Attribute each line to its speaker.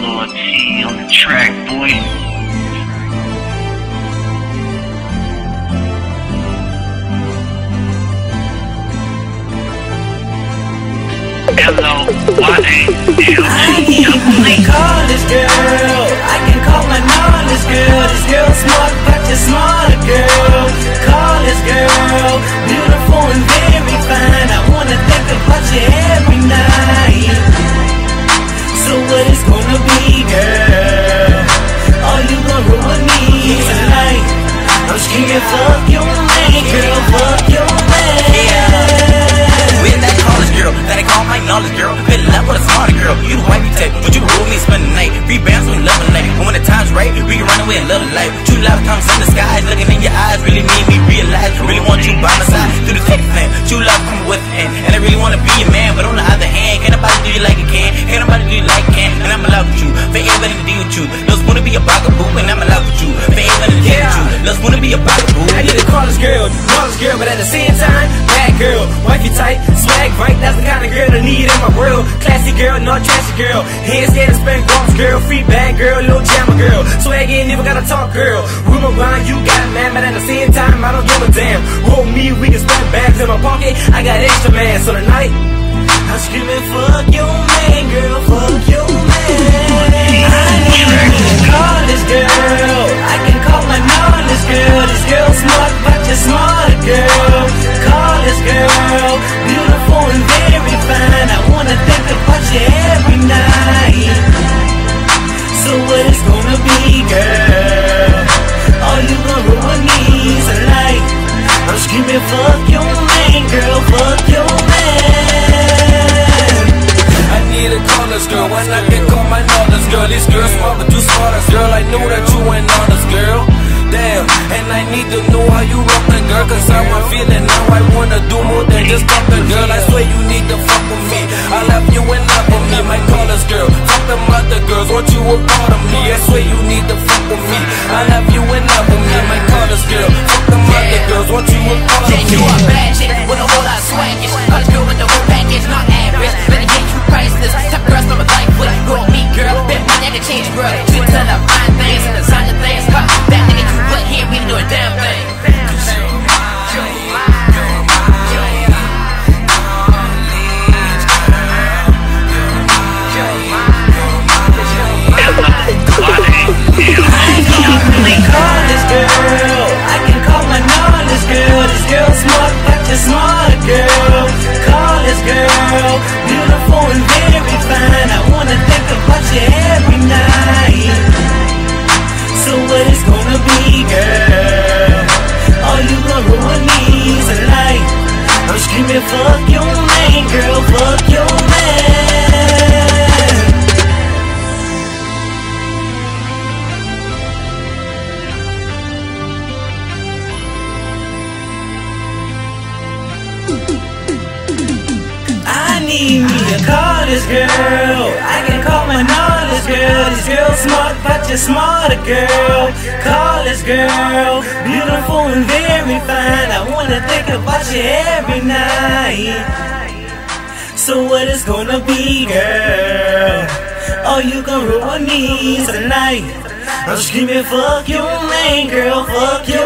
Speaker 1: Lord T on the track, boy.
Speaker 2: I call this girl, I can call my knowledge girl. This girl smart, but you're smarter girl. Call this girl, beautiful and very fine. I wanna think about you every night. So what it's gonna be, girl? Are you gonna roll with me tonight? I'm screaming, fuck your man, girl, fuck your man.
Speaker 3: With that college girl, that I call my knowledge girl. Been in love with a smarter girl. You the wifey type, but you rule me, spend the night. Rebounds when love the night. And when the time's right, we can run away and love the life. True love comes in the skies, looking in your eyes really made me realize. Really want you by my side through the thick and thin. True love come with it, and I really wanna be your man. But on the other hand, can't nobody do you like you can. Can't nobody do you like you can. And I'm in love with you, forever to deal with you. Loves wanna be a bugaboo, and I'm in love with you, forever to deal with you. Loves wanna be a bugaboo.
Speaker 2: I need a college girl, but at the same time, bad girl, wifey tight, swag right. That's the kind of girl I need in my world. Classy girl, not trashy girl. Hands scared to spend golf girl. Free bag girl, little jammer girl. Swag ain't never gotta talk girl. Room around, you got man, but at the same time, I don't give a damn. Roll me, we can spend bags in my pocket. I got extra man, so tonight I'm screaming, fuck your man, girl, fuck your man. I need to call this girl. I can call my knowledge girl. This girl smart, but you're smarter girl. Call this girl, beautiful and very fine. I wanna think about you every night. So what it's gonna be, girl? Are you gonna roll with me tonight? I'm screaming, fuck your man, girl, fuck your man.
Speaker 4: I need a college girl, when I can call my knowledge girl. This girl smart, but you smarter girl. I know that you ain't honest girl. Damn, and I need to know how you rockin', girl. Cause how I'm feeling now, I wanna do more than just talkin', girl. I swear you need to fuck with me. I love you and love with me, my college girl. Fuck them other girls, want you a part of me. I swear you need to fuck with me. I love you and love with me, my college girl. Fuck them other girls, want you a part of me.
Speaker 3: You a bad chick with a whole lot of swaggish. College girl with the whole package, not average. Better get you priceless. Top girls from a life with girl, me girl. Bet money I can change, bro. You tell her fine things and designer things. Huh, that nigga you wet here, we can do a damn thing.
Speaker 2: Call this girl, I can call my knowledge girl. This girl smart, but you're smarter girl. Call this girl, beautiful and very fine. I wanna think about you every night. So what it's gonna be, girl? Are you gonna roll with me tonight? I'm screaming, fuck your man, girl, fuck your man. I need me to call this girl. I can call my knowledge girl. This girl smart, but you're smarter girl. Call this girl, beautiful and very fine. I wanna think about you every night. So what it's gonna be, girl? Are you gonna roll with me tonight? I'm screaming, fuck your man, girl, fuck your